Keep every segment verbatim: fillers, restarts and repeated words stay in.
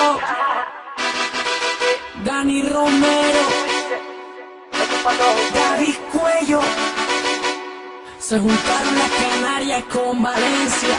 Dani Romero, David Cuello, se juntaron las Canarias con Valencia.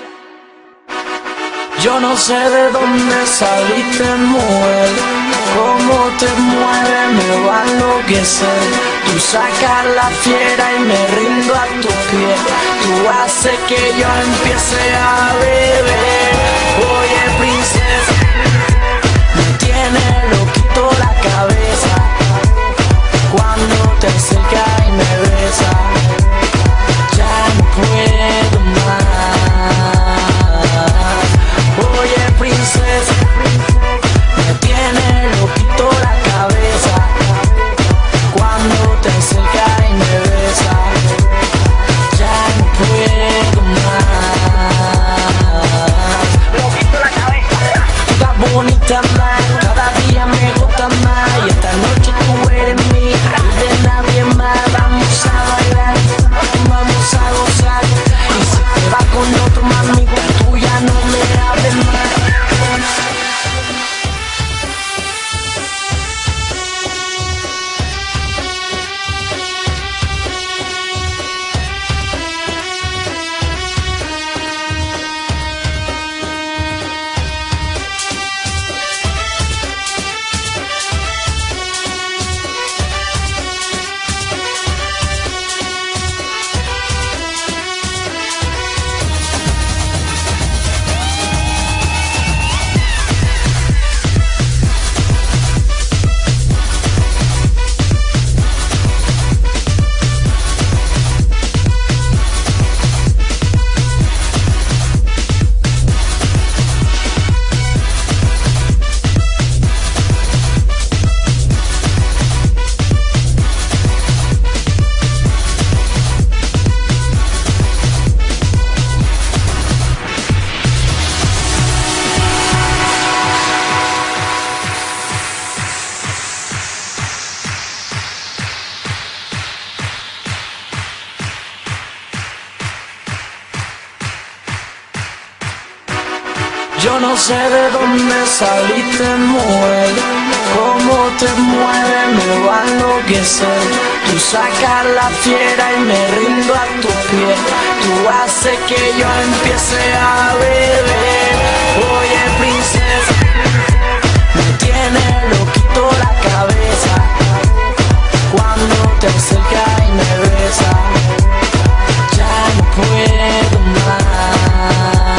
Yo no sé de dónde saliste, mujer, cómo te mueves, me va a enloquecer. Tú sacas la fiera y me rindo a tu pies. Tú haces que yo empiece a beber. Oye, princesa, me tiene loquito la cabeza cuando te acercas y me besas. Ya no puedo más. Oye, princesa, me tiene loquito la cabeza cuando te acercas y me besas. Ya no puedo más. Loquito la cabeza. Tú estás bonita más, cada día me gusta más. Y esta noche tú eres mía y de nadie más. Vamos a bailar, vamos a gozar. Y si te vas con otro, mamita, tú ya no me hables más. Yo no sé de dónde saliste, mujer, cómo te mueves, me va a enloquecer. Tú sacas la fiera y me rindo a tu pies. Tú haces que yo empiece a beber. Oye, princesa, me tiene loquito la cabeza cuando te acercas y me besas. Ya no puedo más.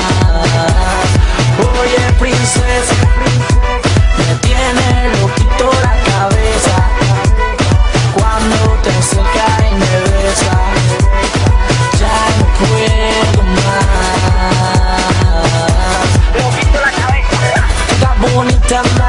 Oye, princesa, me tiene loquito la cabeza cuando te acercas y me besas. Ya no puedo más. Loquito la cabeza. Tú estás bonita más.